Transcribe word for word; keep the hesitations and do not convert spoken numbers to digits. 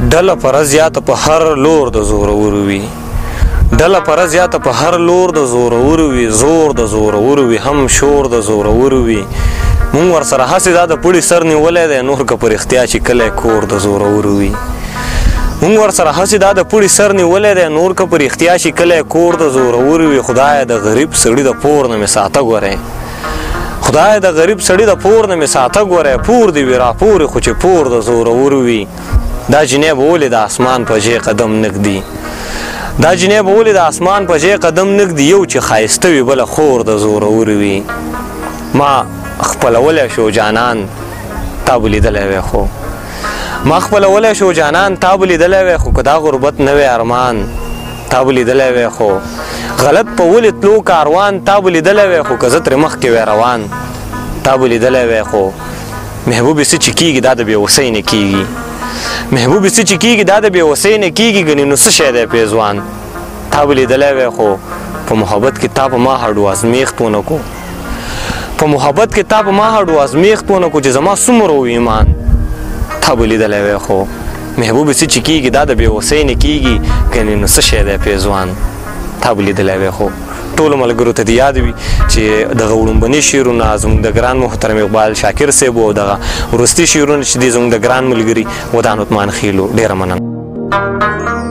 ډله پره زیاته په هر لور د زورور وي ډله پره زیاته په هر لور د زورور وي زور د زورور وي هم شور د زورور وي مونږ ورسره هسې دا د پړي سر نیولی دی نور که په رښتیا چې کلی کور د زورور وي مونږ ورسره هسې دا د پړي سر نیولی دی نور که په رښتیا چې کلی کور د زورور وي خدایه د غریب سړي د پور نه مې ساته ږورئ خدای د غریب سړي د پور نه مې ساته ګوره پور دې وي راپورې خو چې پور د زورور وي دا جنۍ به ولې د اسمان په ژۍ قدم نږدي دا جنۍ به ولې د اسمان په ژۍ قدم نږدي یو چې ښایسته وي بله خور د زورور وي ما خپلولی شو جانان تا به لیدلی وی خو ما خپلولی شو جانان تا به لیدلی وی خو که دا غربت نه وی ارمان تا به لیدلی وی خو غلط په ولې تلو کاروان تا به لیدلی وی خو که زه ترې مخکې وی روان تا به لیدلی وی خو محبوبې څه چې کېږي دا د بېوسۍ نه کېږي محبوبې څه چې کېږي دا د بېوسۍ نه کېږي ګنې نو څه شی دی پېزوان تا به لیدلی وی خو په محبت کې تا په ما هډو ازمیښت ونه کو په محبت کې تا په ما هډو ازمیښت ونه کو چې زما څومره و ایمان تا به لیدلی وی خو محبوبې څه چې کېږي دا د بېوسۍ نه کېږي ګنې نو څه شی دی پېزوان تا به لیدلی وی خو ټولو ملګرو ته دې یاد وي چې دغه وړومبني شعرونه زموږ د ګران محترم اقبال شاکر صاحب او دغه وروستي شعرونه چې دي زموږ د ګران ملګري ودان عثمان خیلو ډېره مننه